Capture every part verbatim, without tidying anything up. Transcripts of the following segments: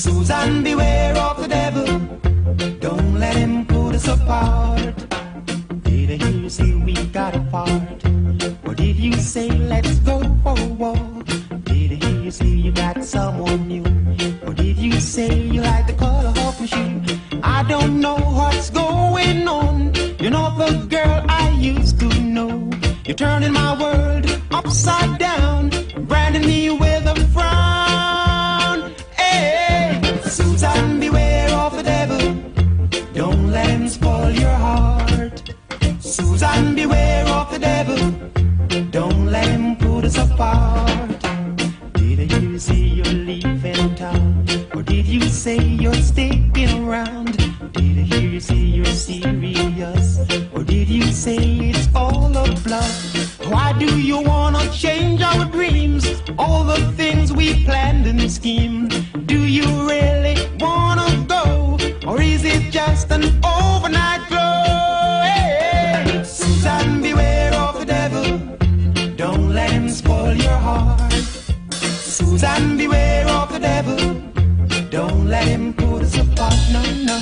Suzanne, beware of the devil. Don't let him put us apart. Did I hear you say we got apart? Or did you say let's go for a walk? Did I hear you say you got someone new? Or did you say you like the color of my shoe? I don't know what's going on. You're not the girl I used to know. You're turning my world upside down, branding me with a frown. Hey, Suzanne, beware of the devil. Don't let him spoil your heart. Suzanne, beware of the devil. Don't let him put us apart. Did I hear you say you're leaving town? Or did you say you're sticking around? Did I hear you say you're serious? Or did you say it's all a bluff? Why do you wanna change our dreams? All the things we planned and schemed. Do you really wanna go? Or is it just an overnight glow? Hey, Suzanne, beware of the devil. Don't let him spoil your heart. Suzanne, beware of the devil. Don't let him put us apart, no, no.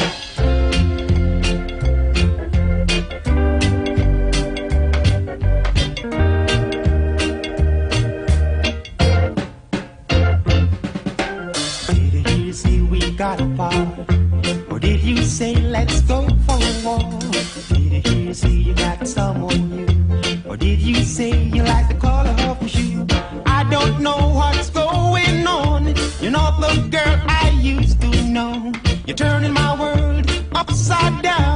Did I hear you say we got apart? Or did you say let's go for a walk? Did I hear you say you got someone new? Or did you say you like the color of my shoe? I don't know what's going on. You're not the girl I used to know. You're turning my world upside down.